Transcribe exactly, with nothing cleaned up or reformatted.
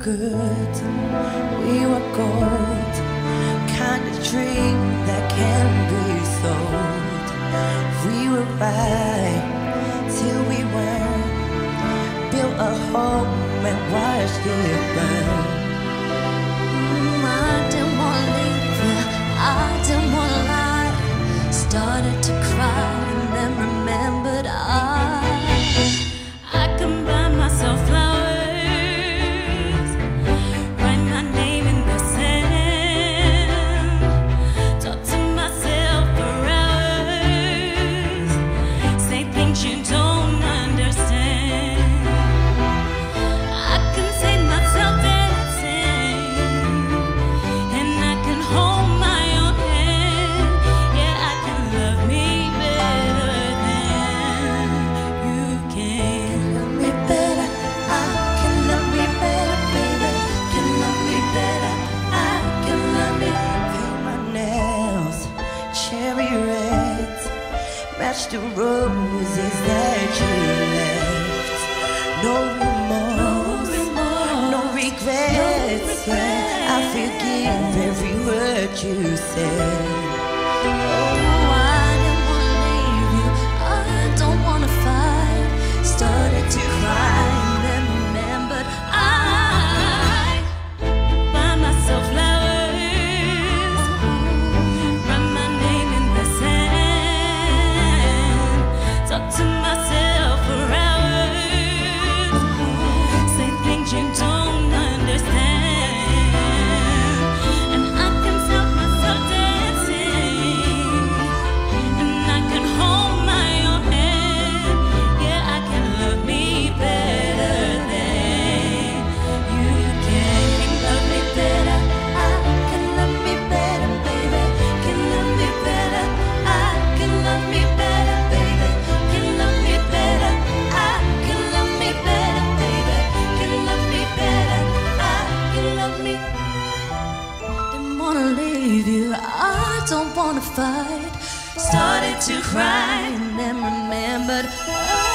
good, we were gold, kind of dream that can be sold. We were right till we weren't, built a home and watched it burn. Mm, I didn't wanna leave you, I didn't wanna lie. Started to cry and then remembered I I can buy myself flowers, write my name in the sand, talk to myself for hours, say things you don't understand. I can see myself dancing, and I can hold my own hand. Yeah, I can love me better than you can. Love me better, I can love me better, baby. Can love me better, I can love me. Paint my nails cherry red, match the roses that you left. No remorse, no regrets, yeah. I forgive every word you said. Oh, I didn't wanna leave you, I don't wanna fight. Started to cry and then remembered I buy myself flowers, write my name in the sand, talk to myself for hours, say things you don't understand. And I can stop myself dancing, and I can hold my own hand. Yeah, I can love me better than you can. Can love me better, I can love me better, baby. Can love me better, I can love me better, baby. Can love me better, I can love me better, baby. Can love me better, I can love me. didn't wanna leave you, I don't wanna fight. Started to cry and then remembered.